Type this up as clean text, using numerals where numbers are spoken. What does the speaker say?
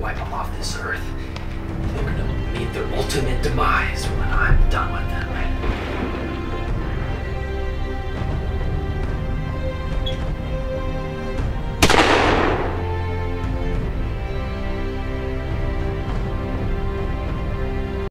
wipe them off this earth. They're gonna meet their ultimate demise when I'm done with them.